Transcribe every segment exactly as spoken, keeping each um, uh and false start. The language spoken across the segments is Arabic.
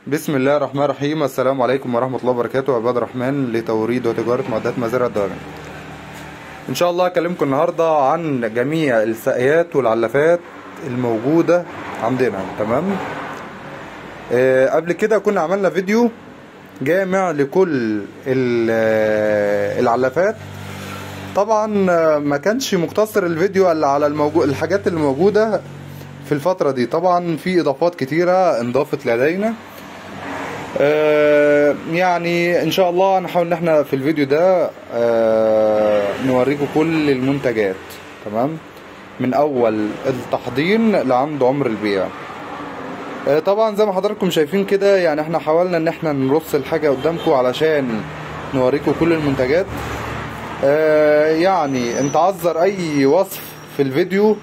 بسم الله الرحمن الرحيم. السلام عليكم ورحمة الله وبركاته. عباد الرحمن لتوريد وتجارة معدات مزارع الدواجن. ان شاء الله اكلمكم النهاردة عن جميع الساقيات والعلافات الموجودة عندنا. تمام. آه قبل كده كنا عملنا فيديو جامع لكل العلافات. طبعا ما كانش مقتصر الفيديو الا على الموجود الحاجات اللي موجودة في الفترة دي. طبعا في اضافات كتيرة انضافت لدينا. آه يعني ان شاء الله هنحاول ان احنا في الفيديو ده آه نوريكم كل المنتجات. تمام، من اول التحضير لعند عمر البيع. آه طبعا زي ما حضراتكم شايفين كده، يعني احنا حاولنا ان احنا نرص الحاجة قدامكم علشان نوريكم كل المنتجات. آه يعني انت عذر اي وصف في الفيديو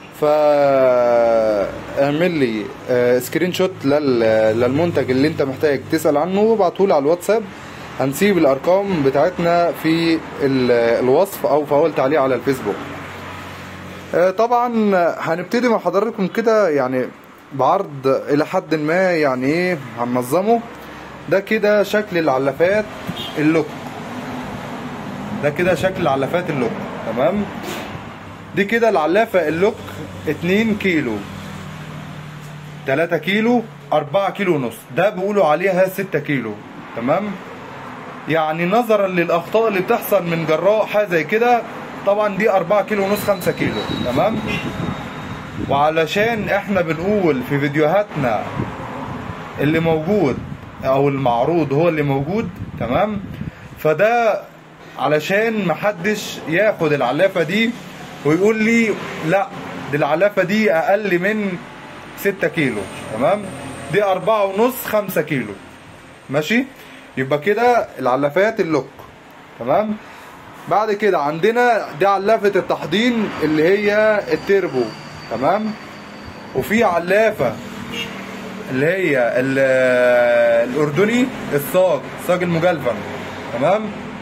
فاعمل لي سكرين شوت للمنتج اللي انت محتاج تسأل عنه وابعته على الواتساب. هنسيب الارقام بتاعتنا في الوصف او في اول تعليق على الفيسبوك. طبعا هنبتدي مع حضراتكم كده يعني بعرض الى حد ما، يعني ايه هننظمه. ده كده شكل العلافات اللوك، ده كده شكل العلافات اللوك. تمام، دي كده العلافة اللوك اتنين كيلو، تلاتة كيلو، اربعة كيلو ونص. ده بيقولوا عليها ستة كيلو. تمام، يعني نظرا للاخطاء اللي بتحصل من جراء حاجة زي كده، طبعا دي اربعة كيلو ونص، خمسة كيلو. تمام، وعلشان احنا بنقول في فيديوهاتنا اللي موجود او المعروض هو اللي موجود. تمام، فده علشان محدش ياخد العلافة دي ويقول لي لا دي العلافة دي اقل من ستة كيلو. تمام، دي اربعة ونص، خمسة كيلو. ماشي، يبقى كده العلافات اللوك. تمام، بعد كده عندنا دي علافة التحضير اللي هي التيربو. تمام، وفي علافة اللي هي الاردني الصاج صاج المجلفن. تمام،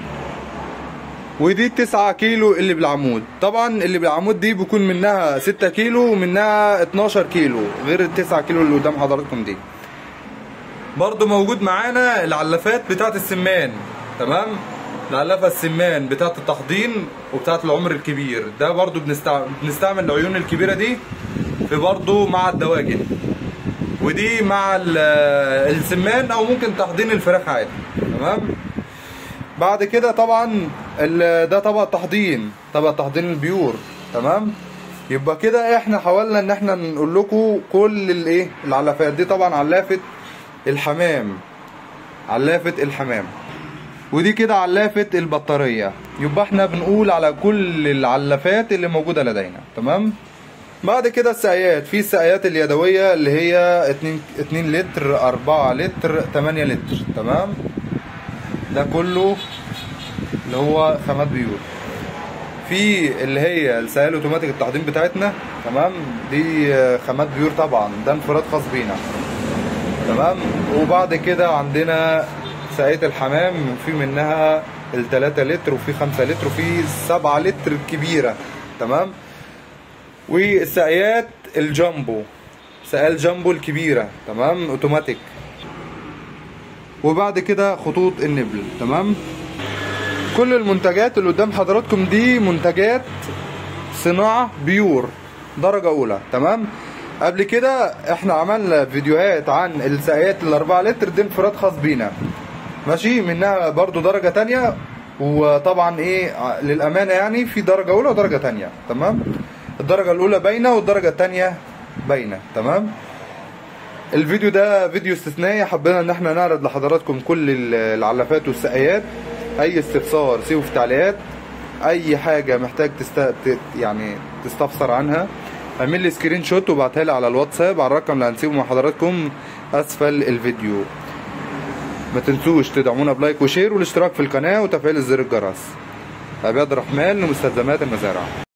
ودي تسعة كيلو اللي بالعمود. طبعا اللي بالعمود دي بيكون منها ستة كيلو ومنها اتناشر كيلو، غير التسعة كيلو اللي قدام حضراتكم دي. برضو موجود معانا العلافات بتاعت السمان. تمام، العلافة السمان بتاعت التحضير وبتاعت العمر الكبير. ده برضو بنستعمل, بنستعمل العيون الكبيرة دي في برضو مع الدواجن، ودي مع السمان او ممكن تحضير الفراخ عادي. تمام، بعد كده طبعا ده طبق تحضير، طبق تحضير البيور. تمام، يبقى كده احنا حاولنا ان احنا نقول لكم كل الايه العلافات دي. طبعا علافة الحمام، علافة الحمام، ودي كده علافة البطارية. يبقى احنا بنقول على كل العلافات اللي موجودة لدينا. تمام، بعد كده الساقيات. في الساقيات اليدوية اللي هي اتنين لتر، اربعة لتر، تمانية لتر. تمام، ده كله اللي هو خامات بيور. في اللي هي الساقية الاوتوماتيك التحضير بتاعتنا. تمام، دي خامات بيور طبعا، ده انفراد خاص بينا. تمام، وبعد كده عندنا ساقية الحمام، في منها التلاتة لتر وفي خمسة لتر وفي سبعة لتر كبيرة. تمام، والساقيات الجامبو، ساقية الجامبو الكبيرة. تمام، اوتوماتيك. وبعد كده خطوط النبل. تمام، كل المنتجات اللي قدام حضراتكم دي منتجات صناعة بيور درجة اولى. تمام، قبل كده احنا عملنا فيديوهات عن الساقيات الاربعة لتر، دي انفراد خاص بينا. ماشي، منها برضو درجة تانية. وطبعا ايه للامانة يعني في درجة اولى ودرجة تانية. تمام، الدرجة الاولى باينة والدرجة التانية باينة. تمام، الفيديو ده فيديو استثنائي، حبينا ان احنا نعرض لحضراتكم كل العلافات والساقيات. اي استفسار سيبوا في التعليقات. اي حاجه محتاج تست... يعني تستفسر عنها اعمل لي سكرين شوت وابعتها لي على الواتساب على الرقم اللي هنسيبه مع حضراتكم اسفل الفيديو. ما تنسوش تدعمونا بلايك وشير والاشتراك في القناه وتفعيل زر الجرس. عباد الرحمن لمستلزمات المزارع.